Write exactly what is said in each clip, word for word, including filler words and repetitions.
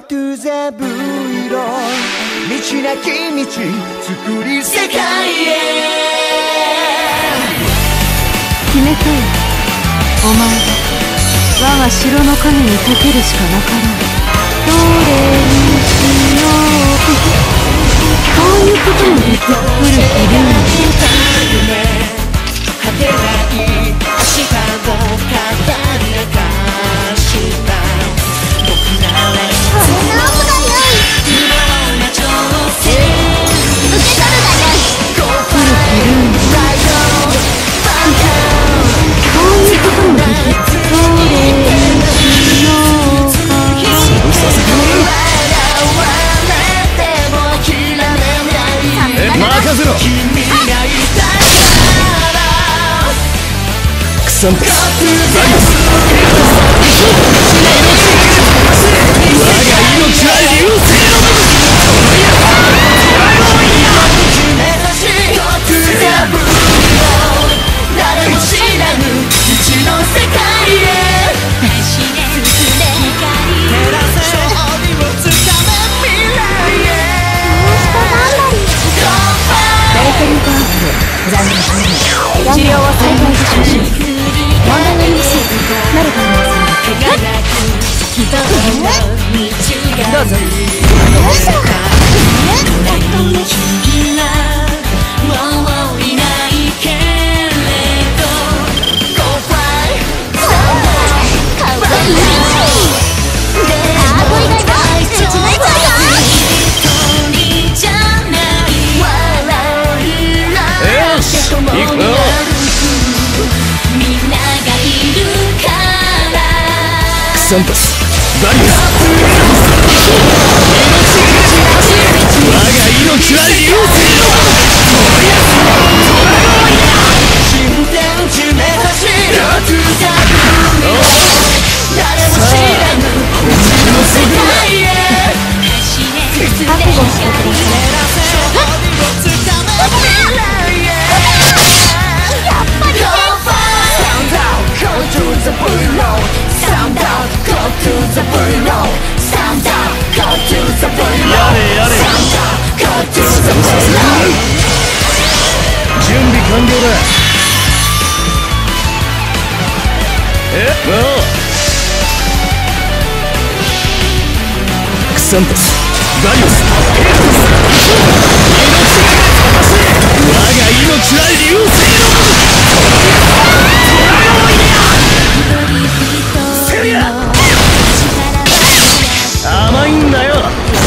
to the V 道なき道作り世界へ決めたよ。お前は我が城の影に溶けるしかなかろう。どれにしよう。こういうこともできる。古きルール果てない明日を語り明かした僕らはそんなことがよい今の挑戦受け取るがよい古きルールこういうこともできる。どれにしようか。 潰させてもらう笑っても諦めない任せろ君がいたクサンタスザリオス我が命は流星の誰も知らぬ未知の世界へ走れ進め照らせ勝利をつかめ未来へバイトリーパーフ残念治療を再開いたしましょう。問題ありません。慣れていますので。 どうぞ。もういないけれど Go fly かわいいあーこれがいつもいつも一人じゃない笑いなよし行くよみんながいるからクサンタスダリウス我が命は流星新天地目指し誰も知らぬ未知の世界へ覚悟してください。 やっぱり Sound out, go to the V 道 Sound out, go to the V 道 Sound out, go to the V 道 Sound out, go to the V 道準備完了だえっおうクサンタスダリオスヘラトス我が命は流星のセリア甘いんだよ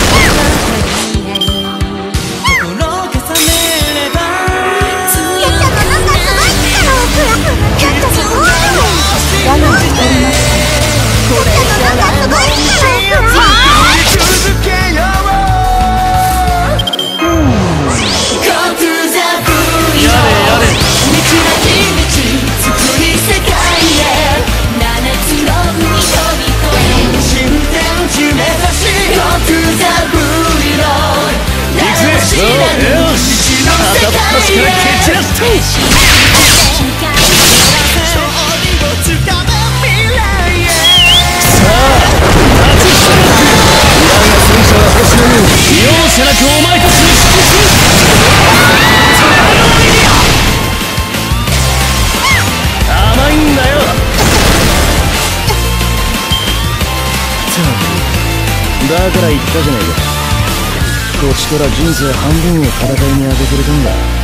心を重ねればちょっとなんかすごい力をプラスちょっとすごい我慢しております。ちょっとなんかすごい力をプラス続けよう Go to the V 道道なき道作り世界へ七つの海飛び越え新天地目指し Go to the V 道誰も知らぬ未知の世界へ蹴散らすと勝利をつかむ未来へさあ立ち去れ我が戦車は星のよう容赦なくお前たちに指揮する甘いんだよだから言ったじゃないかこちとら人生半分を戦いに当ててるんだ